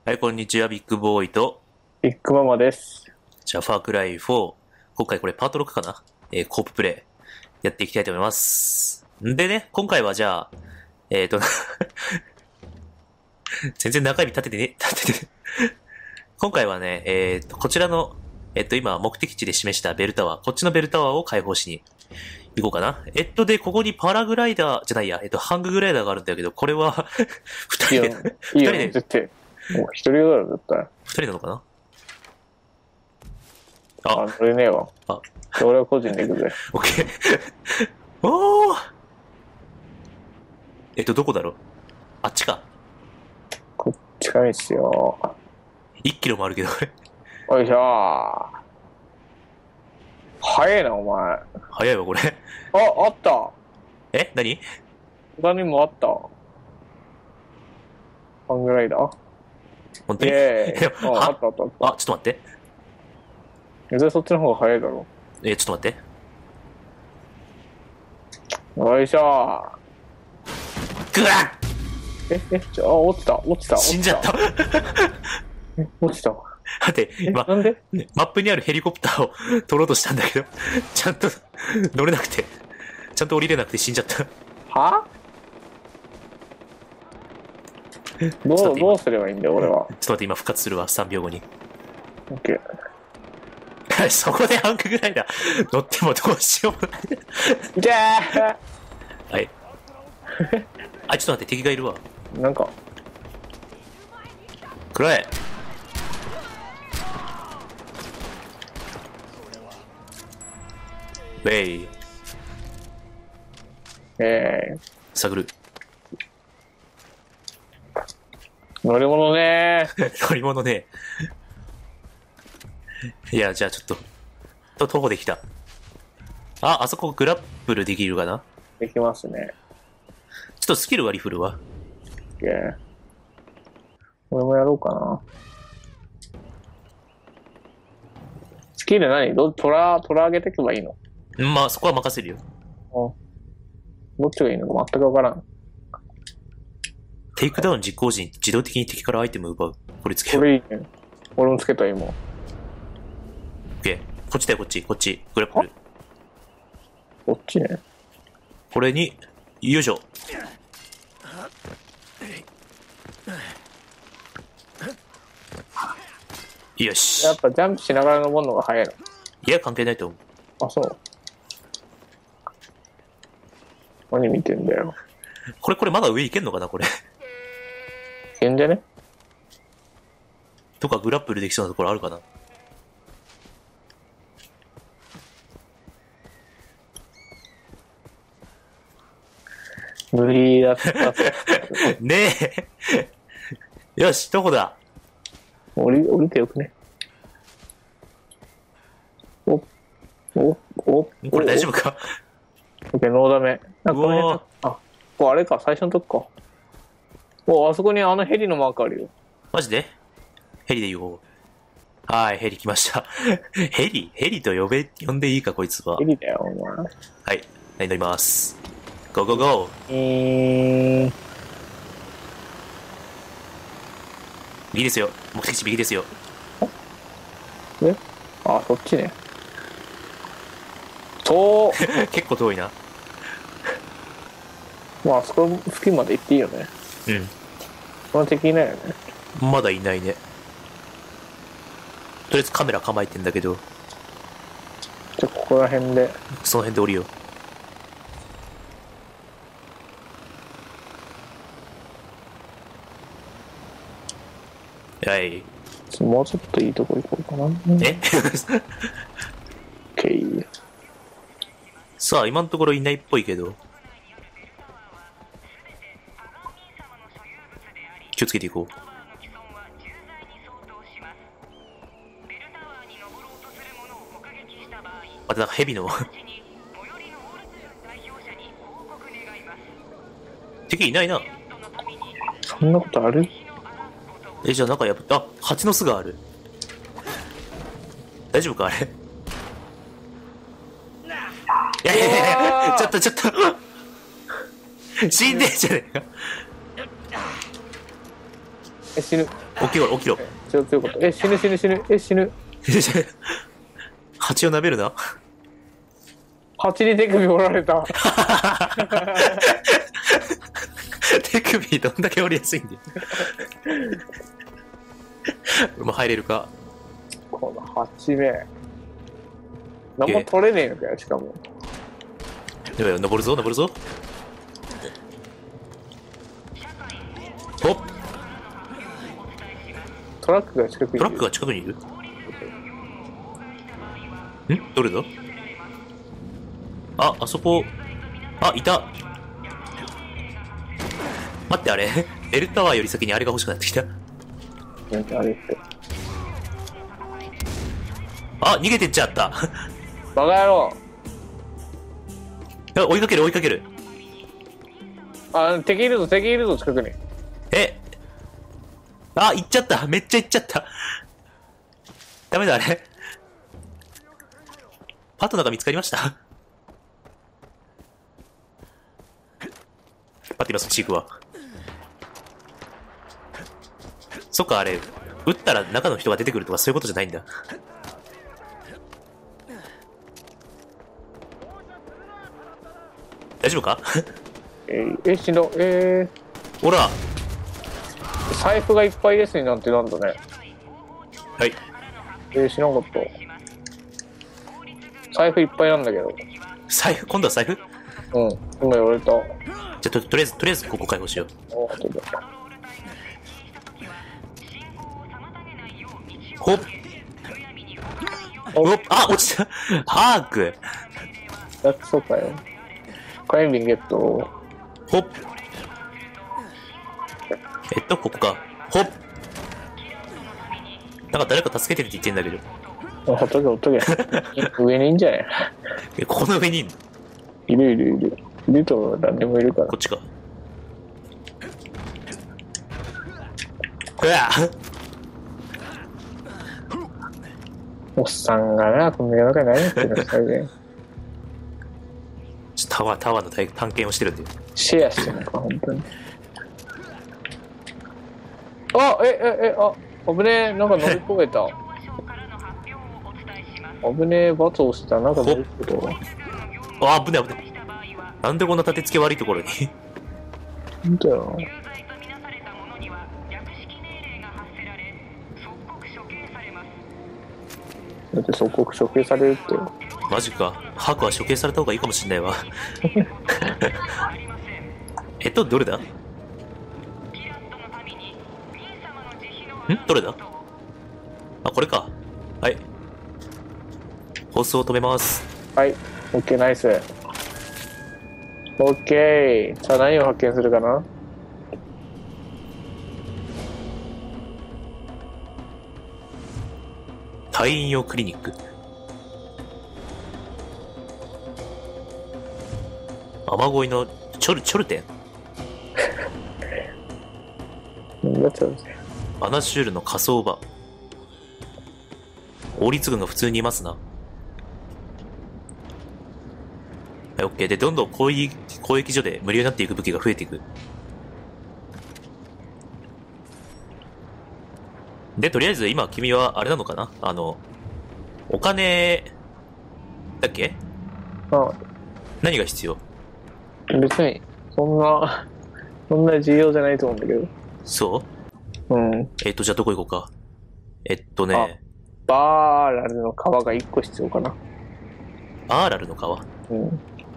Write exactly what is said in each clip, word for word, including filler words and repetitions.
はい、こんにちは、ビッグボーイと、 ビッグママです。 じゃあ、ファークライフォー、今回これパートろくかなえー、コーププレイ、やっていきたいと思います。んでね、今回はじゃあ、えーと、全然中指立ててね、立ててね。今回はね、えーと、こちらの、えっと、今、目的地で示したベルタワー、こっちのベルタワーを解放しに行こうかな。えっと、で、ここにパラグライダー、じゃないや、えっと、ハンググライダーがあるんだけど、これは二人で、 いいよ、いいよ、 二人で、 絶対。もう一人だろ、絶対。 二人なのかなあ、 あ、 乗れねえわ。 あ、 俺は個人で行くぜ。 オッケー。おーえっと、どこだろうあっちか。 こっちかいっすよ。 いちキロもあるけど、これ。 よいしょー。早いな、お前。あ、 早いわ、これ。 あった。 え何他にもあった。ハングライダーイ本当にェーイ。 いやあ、あはったあったあっあ、ちょっと待って。 た。全然そっちの方が早いだろ。 え、ちょっと待って。 よいしょー。 ぐわえ、え、ちょ、あ、落ちた、落ちた。 っ死んじゃった。だえ、落ちた。 って、 え、 今、 なんでねマップにあるヘリコプターを取ろうとしたんだけど、ちゃんと乗れなくて、ちゃんと降りれなくて死んじゃった。ちょはどう、 ちょっと待ってどうすればいいんだよ、俺は。 っと待って、今復活するわ、さんびょうごに。 オッケー。 そこでハンクぐらいだ。乗ってもどうしようもない。 じゃはい。あ、ちょっと待って、敵がいるわ。 ーなんか、 くらえ。ウェイ。 え探る。 ー、乗り物ね乗り物ね。いや、じゃあちょっと、と、徒歩できた。あ、あそこグラップルできるかなー、できますね。 ちょっとスキルはリフルは。 オッケー。俺もやろうかな。スキル何ど、トラ、トラ上げていけばいいのんまあ、そこは任せるよ。 どっちがいいのか全くわからん。 テイクダウン実行時に自動的に敵からアイテムを奪う。これつけよう。 これいいね。俺もつけた今。 オッケー。こっちだよ、こっち、こっち。グラップル。 こっちね。 これに、よいしょ。よしや。っぱジャンプしながら登るのが早いの。 いや、関係ないと思う。 あ、そう。何見てんだよ。 これ、これまだ上行けんのかな、これ。 いけんじゃねとかグラップルできそうなところあるかな。 無理だった。 ねえ。よし、どこだ降り、降りてよくね。お、お、お、 これ大丈夫かオッケー、ノーダメ。なんかこの辺うわあ、ここあれか、最初のとこか。お、あそこにあのヘリのマークあるよ。 マジでヘリで行こう。はい、ヘリ来ました。ヘリヘリと呼べ、呼んでいいか、こいつは。 ヘリだよ、お前。 はい、はい乗ります。ゴーゴーゴー。 えー、 右ですよ。目的地右ですよ。 えあ、そっちね。そ結構遠いな。 う。まあ、あそこ付近まで行っていいよね。 うその敵いないよね。 ん。まだいないね。とりあえずカメラ構えてんだけど、 じゃあ、ここら辺で。 その辺で降りよう。はい。 もうちょっといいとこ行こうかな。 えオッケー。 さあ、今のところいないっぽいけど。気をつけていこう。あとなんかヘビの敵いないな。 そんなことあるえ、じゃあなんかやっぱ、あ、蜂の巣がある。大丈夫かあれ。いやいやいやいや、ちょっとちょっと。死んでんじゃねえか。 え、死ぬ。 起きろ、起きろ。 ちょっということ。え、死ぬ死ぬ死ぬ。え、死ぬ。 蜂を舐めるな。 蜂に手首折られた。 手首どんだけ折りやすいんだよ。もう入れるか。 この蜂め。何も取れねえのかよ、しかも。 やばいよ、登るぞ、登るぞ。おっ、 トラックが近くにいる。 トラックが近くにいる。んどれだ。あ、あそこ。あ、いた。待って、あれベルタワーより先にあれが欲しくなってきた。 なんかあれって。 あ、逃げてっちゃった。 バカ野郎。 追いかける追いかける。 あ、敵いるぞ、敵いるぞ、近くに。 え、あ、行っちゃった。めっちゃ行っちゃった。ダメだ、あれ。パートナーが見つかりました。待って、今そっち行くわ。そっか、あれ、撃ったら中の人が出てくるとかそういうことじゃないんだ。大丈夫か。 えー、え、死んだ。えほら。 ー、財布がいっぱいですになんてなんだね。 はい。 えー、知らなかった。財布いっぱいなんだけど。 財布、今度は財布。 うん、今言われた。 じゃあ、と、とりあえず、とりあえずここ解放しよう。 おー、そうだ。 ほっ。おっ、あ、落ちた。ハーク。 やっそうかよ。クライミングゲット。 ほっ。えっと、ここか。ほっ。なんか誰か助けてるって言ってんだけど。 あ、ほっとけほっとけ。上にいいんじゃない。 え、ここの上にいんの。 いるいるいる。いると何でもいるから。 こっちか。うわおっさんがな、こんな夜中に何やってるのそれで。 タワー、タワーの探検をしてるんだよ。 シェアしてるのか、本当に。あ、え、え、え、あ、危ねえ、なんか乗り越えた。危ねえ、罰を押した、なんか乗り越えた。 あ、危ねえ危ねえ。なんでこんな立て付け悪いところに。 本当よ。だって即刻処刑されるってよ。 マジか。ハクは処刑された方がいいかもしんないわ。えっと、どれだ？ん？どれだ？あ、これか。はい。放送を止めます。 はい、オッケー、ナイス。オッケー。さあ、何を発見するかな？ 退院用クリニック。雨乞いのチョル、チョルテン。 何だったんですか？ アナシュールの火葬場。王立軍が普通にいますな。はい、オッケー。で、どんどん攻撃、攻撃所で無料になっていく武器が増えていく。で、とりあえず今君はあれなのかな、あの、お金、だっけ？ あ、 何が必要？ 別に、そんな、そんな重要じゃないと思うんだけど。 そうん。 う？えっと、じゃあどこ行こうか。えっとね、 バーラルの皮がいっこ必要かな。 バーラルの川。 うん。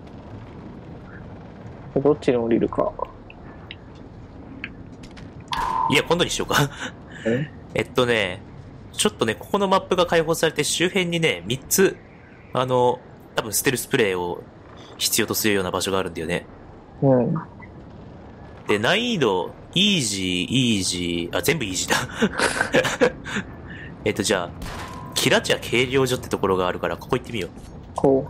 どっちに降りるか。 いや、今度にしようか。 ええっとね、ちょっとね、ここのマップが開放されて周辺にね、みっつ、あの、多分ステルスプレイを必要とするような場所があるんだよね。 うん。 で、難易度、イージー、イージー、あ、全部イージーだ。えっと、じゃあ、キラチャ計量所ってところがあるから、ここ行ってみよう。 こ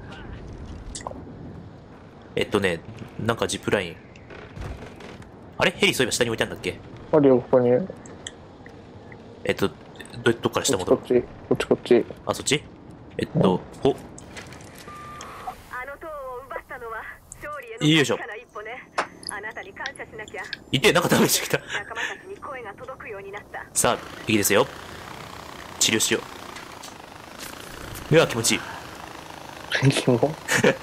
えっとね、なんかジップライン。あれヘリそういえば下に置いたんだっけ？ う。あるよ、ここに。 えっと、ど、どっから下戻る？ こっち、こっち、こっち。 あ、そっち？えっと、お、 あの塔を奪ったのは勝利へのよいしょ。 確かな一歩ね。あなたに感謝しなきゃ。 いて、なんかダメージきた。 仲間たちに声が届くようになった。 さあ、いいですよ。治療しよう。うわ、気持ちいい。 キモ。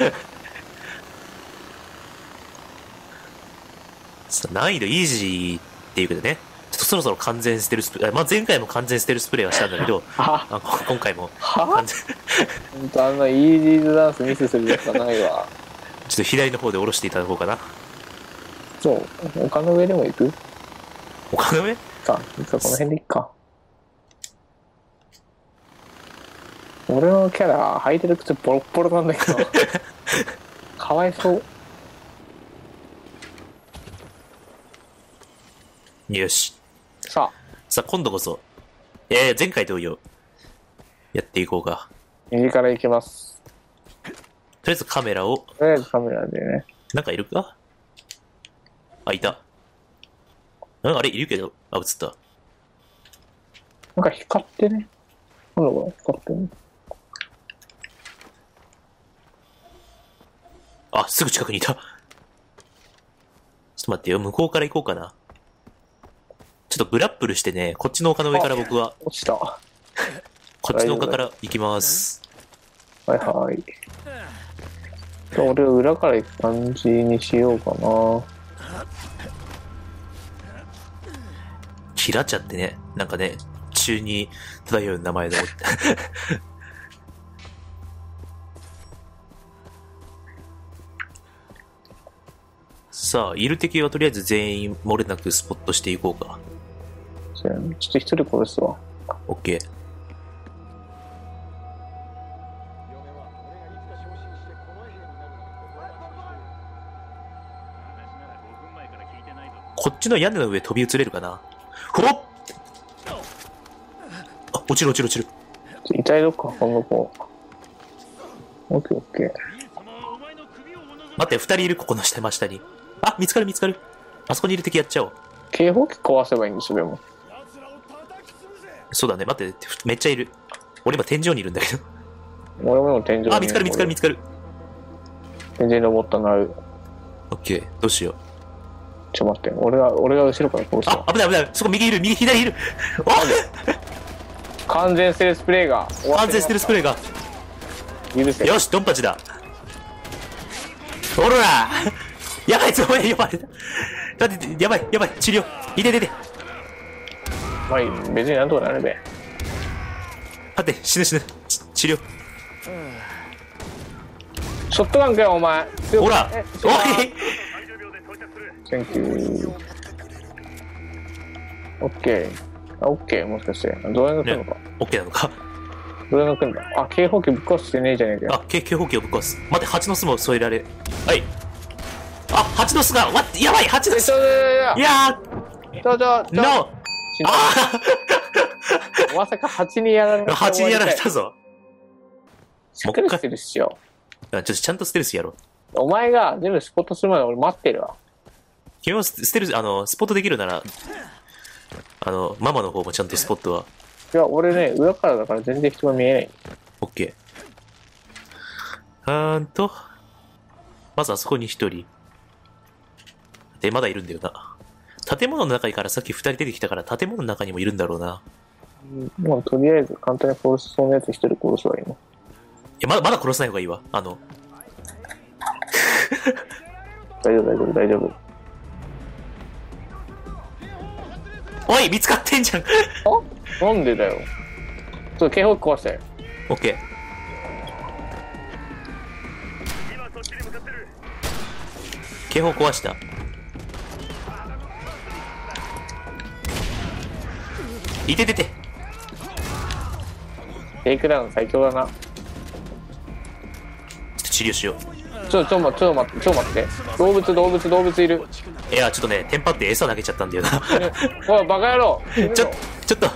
さあ難易度イージーっていうけどね。ちょっとそろそろ完全ステルスプレー、まあ、前回も完全ステルスプレーはしたんだけど、 はあこ今回もは完全ほんとあんなイージーズダンスミスするやつはないわ。 ちょっと左の方で下ろしていただこうかな。 そう、丘の上でも行く他の上さあ、実はこの辺で行くか。俺のキャラ履いてる靴ボロッボロなんだけど。かわいそう。 よし。 さあ、 さあ、今度こそ、えー、前回同様、やっていこうか。 右から行きます。 とりあえずカメラを、 とりあえずカメラでね。 なんかいるかあ、いた。うんあれいるけど、あ、映った。 なんか光ってね。なんだこれ光ってね。 あ、すぐ近くにいた。ちょっと待ってよ、向こうから行こうかな。ちょっとグラップルしてね、こっちの丘の上から僕は、 落ちた。はこっちの丘から行きます。 いはい。俺は裏から行く感じにしようかな。 キラチャってね、なんかね、中に漂う名前で思って。さあ、いる敵はとりあえず全員漏れなくスポットしていこうか。 ちょっと一人殺すわ。 オッケー。こっちの屋根の上飛び移れるかな。ほっあ、落ちる落ちる落ちる。 遺体どっか運んどこう。オッケーオッケー。 待って、二人いる、ここの下、真下に。あ、見つかる見つかる。あそこにいる敵やっちゃおう。 警報器壊せばいいんですよ、でも。 そうだね、待って、めっちゃいる。俺今天井にいるんだけど。 俺もでも天井に。 あ、見つかる見つかる見つかる。 天井に登ったなる。 オッケー、どうしよう。 ちょっと待って、俺が、俺が後ろから殺すわ。 あ、危ない危ない。そこ右いる、右左いる。 完全ステルスプレーが。 お完全ステルスプレーが。 許せ。 よし、ドンパチだ。おらやばい、つまり呼ばれた。待って、やばい、やばい、治療。いててて。 まあいい、別になんとかなるべ。 待って、死ぬ死ぬ。ち治療。 ショットガンかよ、お前。 ほらえおいセンキュー。オッケー。あ、オッケー、もしかして。どうやって来るのか。 オッケーなのか。 どうやって来るんだ。あ、警報器ぶっ壊してねえじゃねえかよ。 あ、警警報器をぶっ壊す。待って、蜂の巣も添えられ。はい。あ、蜂の巣が、わっ、やばい、蜂の巣。 ちょちょいやちょちょちょー、ノ死んだまさか蜂にやられーた。 蜂にやられたぞ。 しっかりしてるっしよ。 あちょっとちゃんとステルスやろう。 お前が全部スポットするまで俺待ってるわ。 君もスステルス、あの、スポットできるなら、あの、ママの方もちゃんとスポットは。 いや、俺ね、裏からだから全然人が見えない。 オッケー。あーんと、まずあそこに一人。で、まだいるんだよな。建物の中からさっき二人出てきたから建物の中にもいるんだろうな。 もうとりあえず簡単に殺せそうなやつ一人殺すわ、今。 いや、まだ、まだ殺さない方がいいわ。あの、 大丈夫、大丈夫、大丈夫。 おい見つかってんじゃんあなんでだよ。ちょっと警報器壊して。 オッケー。警報壊した。いててて。 テイクダウン最強だな。 ちょっと治療しよちょ、ちょ、ま、ちょ、待って、ちょ、待って。動物、動物、動物いる。 う。いや、ちょっとね、テンパって餌投げちゃったんだよな。 おい、バカ野郎。 ちょ、ちょっと。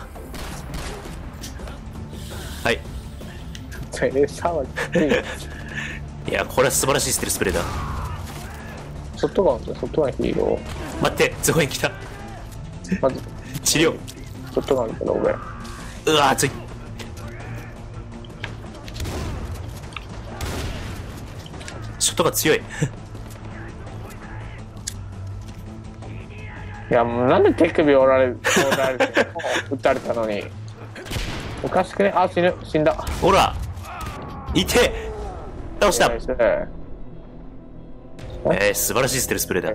はい。 餌はきついよ。 いや、これは素晴らしいステルスプレーだ。 ショットガンとショットガンヒーロ待って、すごい来た。 ー。まず、 治療。 ショットガンだけど、俺。 うわ、熱い。ショットが強い。 いやもうなんで手首折られ折られて撃たれたのにおかしくね。あ、死ぬ、死んだ。 ほらいて倒した。 ナイス。 えー、素晴らしいステルスプレーだ。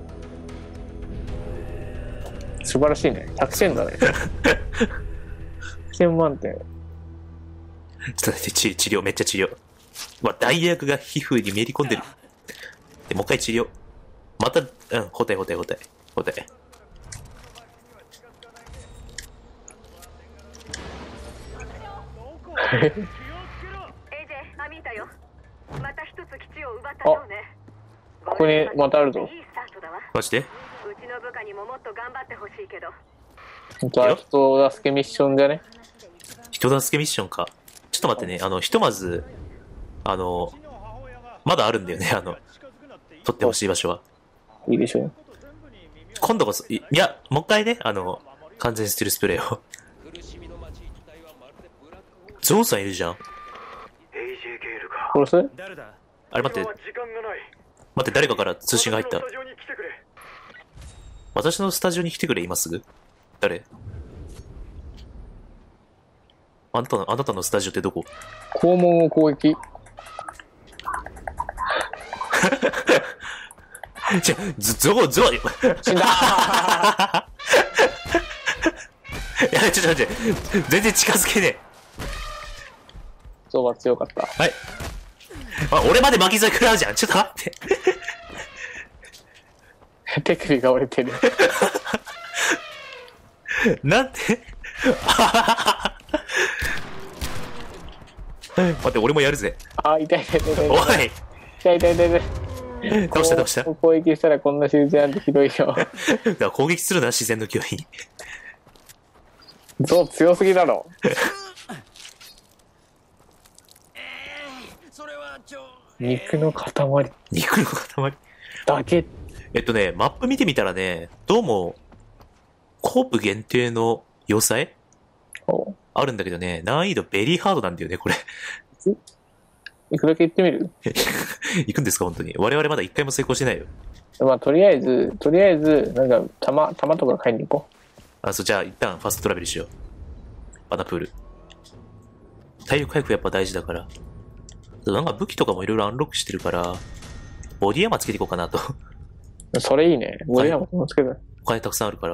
素晴らしいね。ひゃくてんだね。ひゃくてん満点。 ちょっと待って、治治療、めっちゃ治療。うわ、弾薬が皮膚にめり込んでる。で、もう一回治療。また、うん、補体補体補体。補体。 エイジェ、アミータよ。また一つ基地を奪ったようね。 ここにまたあるぞ。 いいスタートだわ。 マジで？ うちの部下にももっと頑張ってほしいけど。 本当は人助けミッションじゃね。 人助けミッションか。ちょっと待ってね、あの、ひとまず、あの、まだあるんだよね、あの、取ってほしい場所は。 いいでしょ。 今度こそ、いいや、もう一回ね、あの、完全ステルスプレーを。ゾウさんいるじゃん。 殺す？ あれ待って、待って、誰かから通信が入った。私のスタジオに来てくれ、今すぐ。誰？あなたの、あなたのスタジオってどこ？ 肛門を攻撃。 ちょ、ゾ、ゾ、ゾ、 死んだいや、ちょっと待って、全然近づけねゾウは強かった。 え。はい。あ、俺まで巻き添え食らうじゃん。ちょっと待って。 手首が折れてる。 なんで待って、俺もやるぜ。 あ、痛い痛い痛い痛い。 おい痛い痛い痛い痛い。 倒した倒した。 攻撃したらこんな手術なんてひどいよ。 だから攻撃するな、自然の脅威。 ゾウ強すぎだろ。肉の塊肉の塊。 だけ。 えっとね、マップ見てみたらね、どうも、コープ限定の要塞おあるんだけどね、難易度ベリーハードなんだよね、これ。 いくらけ行ってみる？ 行くんですか、本当に。我々まだ一回も成功してないよ。 まあ、とりあえず、とりあえず、なんか、弾、弾とか買いに行こあ、そう、じゃあ一旦ファストトラベルしよう。バナプール。体力回復やっぱ大事だから。なんか武器とかもいろいろアンロックしてるから、ボディアーマーつけていこうかなと。 う。それいいね。ボディアーもつける。 お金たくさんあるから。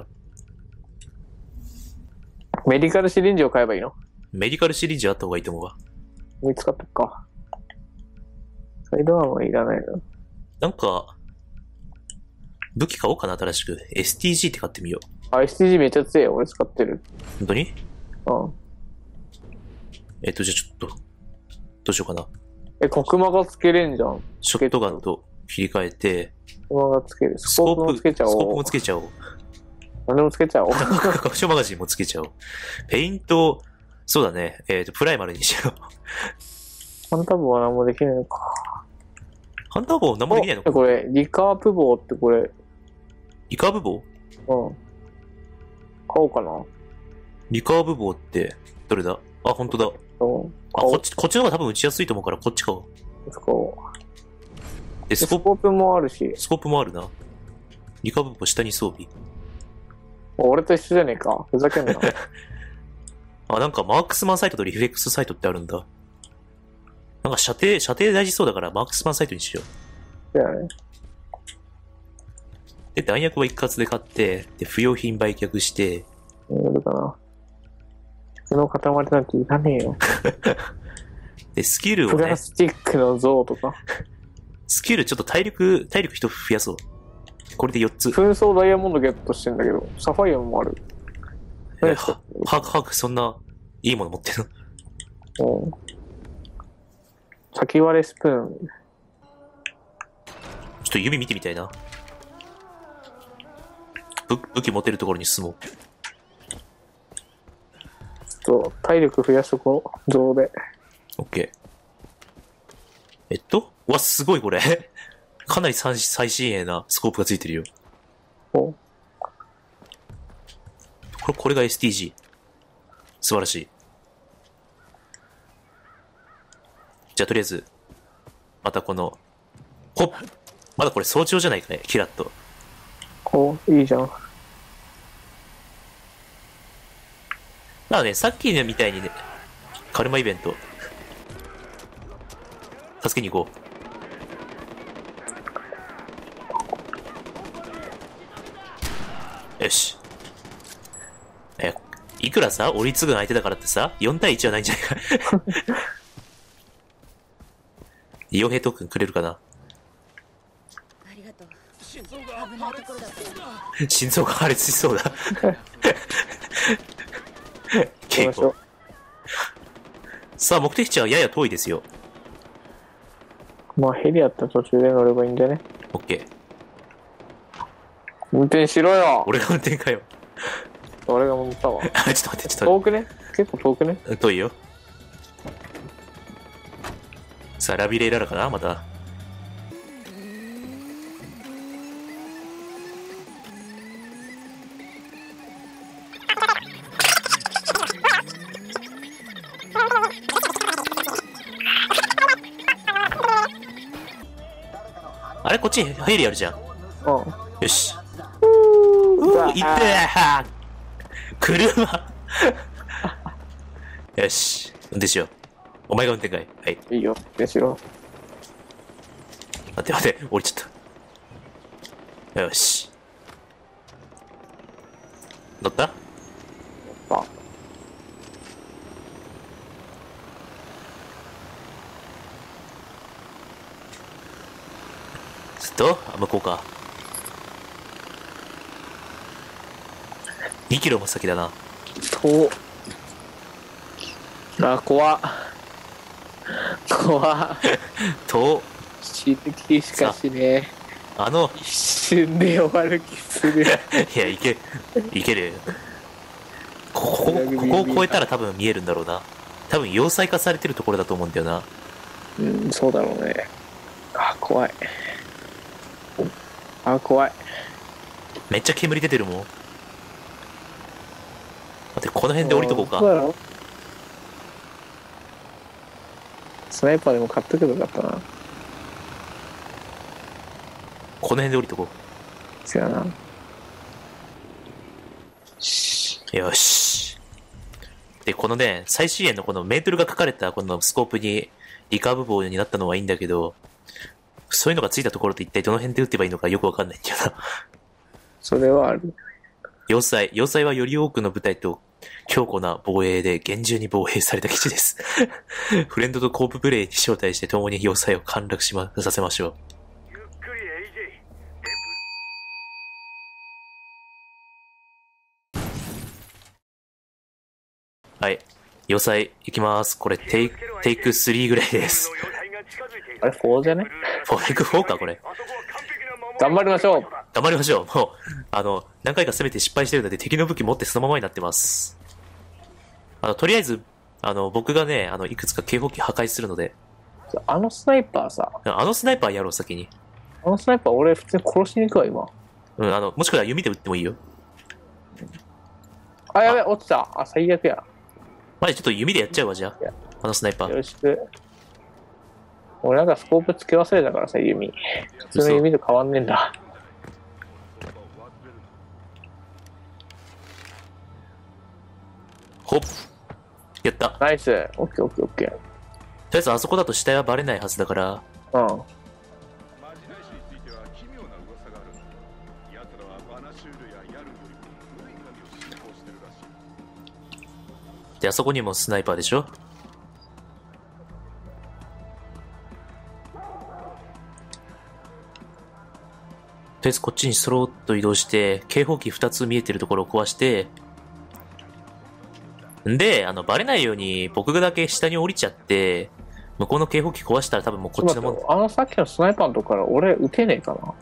メディカルシリンジを買えばいいの？ メディカルシリーズあった方がいいと思うわ。 見つかったか。サイドアームはいらないの。 なんか、武器買おうかな、新しく。エスティージー って買ってみよう。 あ、エスティージー めっちゃ強いよ。俺使ってる。 本当に？ うん。 えっと、じゃあちょっと、どうしようかな。 え、黒魔がつけれんじゃん。 ショットガンと切り替えて、 黒魔がつける。スコープもつけちゃスコープおう。 もつけちゃおう。 何でもつけちゃおう。 拡張マガジンもつけちゃおう。ペイント、そうだね。えっと、プライマルにしよう。 ハンター棒は何もできないのか。 ハンター棒何もできないのか。 これ、リカープ棒ってこれ、 リカーブ棒？ うん。買おうかな。 リカーブ棒って、どれだ？あ、本当だ。 うん。 あ、こっち、こっちの方が多分打ちやすいと思うから、こっち買おう。 使おう。 で、スコープ、 スコープもあるし。 スコープもあるな。リカーブ棒下に装備。 俺と一緒じゃねえか。ふざけんな。 あ、なんかマークスマンサイトとリフレックスサイトってあるんだ。なんか射程、射程大事そうだからマークスマンサイトにしよう。 だよね。 で、弾薬は一括で買って、で、不要品売却して、 やるかな。その塊なんていらねえよ。 で、スキルをねプラ、スチックの像とか。 スキルちょっと体力、体力一つ増やそう。これでよっつ。 紛争ダイヤモンドゲットしてんだけど、サファイアもある。 えは、は、は、そんな、いいもの持ってるの？ うん。先割れスプーン。 ちょっと指見てみたいな。武、武器持てるところに進もう。 ちょっと体力増やしとこう。像で。 オッケー。えっとうわ、すごいこれ。かなり最最新鋭なスコープがついてるよ。 おこれ、これが エスティージー。素晴らしい。じゃあとりあえず、またこの、ほっまだこれ早朝じゃないかね、キラッと。 お、いいじゃん。 だからね、さっきのみたいにね、カルマイベント、助けに行こう。よし。え、いくらさ、折り継ぐの相手だからってさ、よん対いちはないんじゃないか。傭兵トークンくれるかな。 ありがとう。危ないところだった。 心臓が破裂しそうだ。 行きましょう。 さあ、目的地はやや遠いですよ。 まあヘリやったら途中で乗ればいいんだよね。 オッケー。 運転しろよ。 俺が運転かよ。 俺が乗ったわ。 あ、ちょっと待って、ちょっと待遠くね、結構遠くね。 って。遠いよ。さあ、ラビレイララかなまた。あれこっちヘリあるじゃん。 うん。 よし。 うわうー、いってー車よし。運転しよう。お前が運転かい。はい。 いいよ。でしろ。 待って待って、降りちゃった。よし。乗ったあ、 ずっとあ、向こうか。にキロも先だな。 遠。あ、怖っ。怖っ。 と、 死ぬ気しかしねえ。 あの、 一瞬で終わる気する。 いや、いけ、いける。ここ、ここここを越えたら多分見えるんだろうな。多分要塞化されてるところだと思うんだよな。 うん、そうだろうね。あ、怖い。あ、怖い。 めっちゃ煙出てるもん。待って、この辺で降りとこうか。 そうだろ。スナイパーでも買っとけばよかったな。 この辺で降りとこせやな。 う。よし。で、このね、最新鋭のこのメートルが書かれたこのスコープにリカーブ棒になったのはいいんだけど、そういうのがついたところって一体どの辺で撃てばいいのかよくわかんないんだよな。 それはある。 要塞。要塞はより多くの部隊と強固な防衛で厳重に防衛された基地です。フレンドとコーププレイに招待して共に要塞を陥落しま、させましょう。 ゆっくり エージェー。 はい。要塞行きます。これテイク、テイクスリーぐらいです。 あれ、フォーじゃね？ フォーテイクフォーかこれ。 頑張りましょう。 頑張りましょう。もう、あの、何回か攻めて失敗してるので敵の武器持ってそのままになってます。あの、とりあえず、あの、僕がね、あの、いくつか警報器破壊するので、 あのスナイパーさ、 あのスナイパーやろう、先に。 あのスナイパー俺普通に殺しに行くわ、今。 うん、あの、もしくは弓で撃ってもいいよ。 あ、やべ、落ちた。あ、最悪や。 まじちょっと弓でやっちゃうわ、じゃいやあ。あのスナイパー。 よろしく。俺なんかスコープつけ忘れたからさ、弓。普通の弓と変わんねえんだ。 ほっ。やった。とナイス。オッケーオッケーオッケりあえずあそこだと死体はバレないはずだから、 ー。うん。 マジナイシについては奇妙な噂がある。奴らはバナシュールやヤルよりも古い神を信仰してるらしい。 で、あそこにもスナイパーでしょ。とりあえずこっちにスローっと移動して、警報器ふたつ見えてるところを壊して、んで、あの、バレないように僕がだけ下に降りちゃって、向こうの警報器壊したら多分もうこっちのもん、 あのさっきのスナイパーのとこから俺撃てねえかな。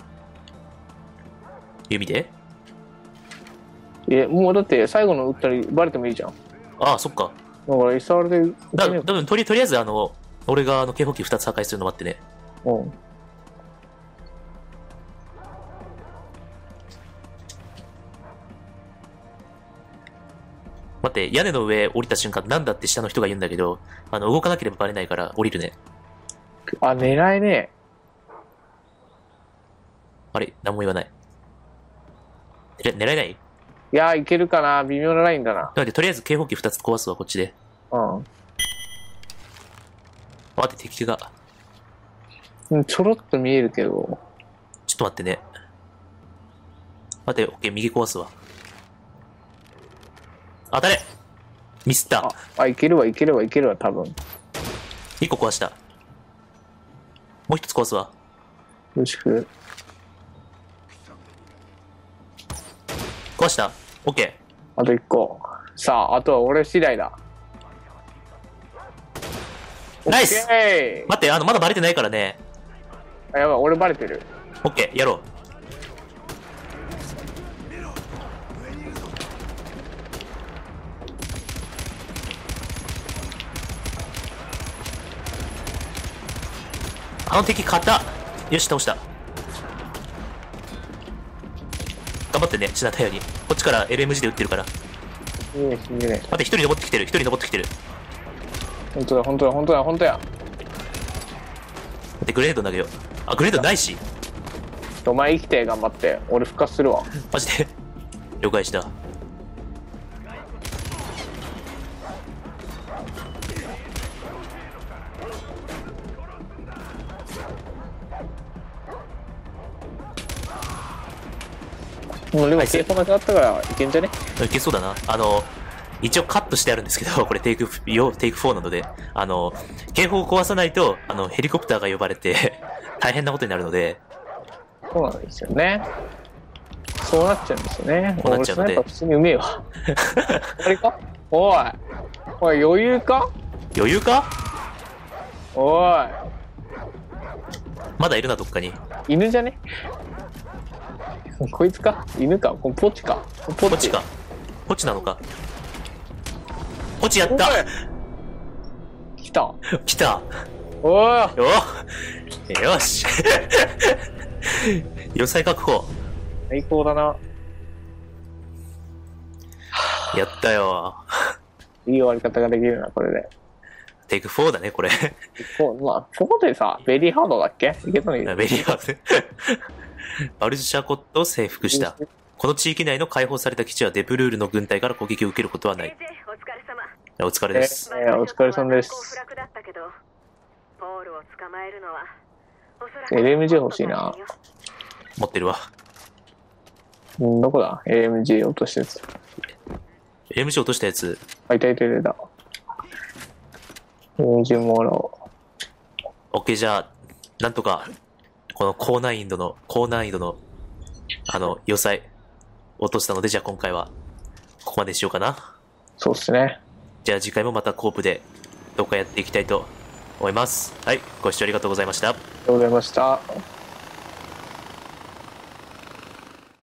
弓でいや、もうだって最後の撃ったらバレてもいいじゃん。 ああ、そっか。 だから エスアール で撃だ、 てね多分とり、とりあえずあの、俺があの警報器ふたつ破壊するの待ってね。 え。うん。 待って、屋根の上降りた瞬間なんだって下の人が言うんだけど、あの、動かなければバレないから降りるね。 あ、狙えねあれ、何も言わない。ね狙えないえ。 いやー、いけるかな。微妙なラインだな。 なので、とりあえず警報器ふたつ壊すわ、こっちで。 うん待って、敵が。 うん。ちょろっと見えるけど。 ちょっと待ってね。待って、オッケー、右壊すわ。当たれミスった。 あ、あ、いけるわ、いけるわ、いけるわ、多分。 いっこ壊した。もう一つ壊すわ。 よろしく。 壊した。オッケあといっこ。さあ、あとは俺次第だ。 ナイスオッケー。待って、あの、まだバレてないからね。 ー。あ、やばい、俺バレてる。 オッケー、やろう。あの敵勝った。よし、倒した。頑張ってね、死なないように。こっちから エルエムジー で撃ってるから。 いいね、いいね。 待って、一人登ってきてる。一人登ってきてる。 本当だ、本当だ、本当だ、本当や。 待って、グレネード投げよう。あ、グレネードないし。 お前生きて、頑張って。俺復活するわ。 マジで。了解した。 もうでも警報なくなったからいけんじゃね？ いけそうだな。あの、一応カットしてあるんですけど、これテイク、よテイクフォーなので、あの、警報を壊さないと、あの、ヘリコプターが呼ばれて、大変なことになるので、 そうなんですよね。そうなっちゃうんですよね。 そうなっちゃうので俺スナイパー普通にうめえわ。あれか？おい。おい、余裕か？ 余裕か？ おまだいるな、どっかに。 い。犬じゃね？こいつか？犬か？こポチか？ポポチか。ポチなのか。ポチやった。 来た。 来た。 おーよよし。要塞確保。 最高だな。 やったよ。 いい終わり方ができるな、これで。 テイクフォーだね、これ。 こうまあ、ここでさ、ベリーハードだっけいけたのに。 ベリーハード。バルジシャコットを征服した。この地域内の解放された基地はデブルールの軍隊から攻撃を受けることはない。 エージェー お疲れ様。 お疲れです。 えーお疲れ様です不落だったけど、ポールを捕まえるのはおそらくエルエムジー 欲しいな。 持ってるわ。 うんどこだ ?エーエムジー 落としたやつ。 エルエムジー 落としたやつ。 あ、いたいたいたいた。エーエムジー もらおう。 オッケー、じゃあ、なんとか、この高難易度の、高難易度の、あの、要塞、落としたので、じゃあ今回は、ここまでしようかな。 そうっすね。 じゃあ次回もまたコープで、どっかやっていきたいと思います。はい、ご視聴ありがとうございました。 ありがとうございました。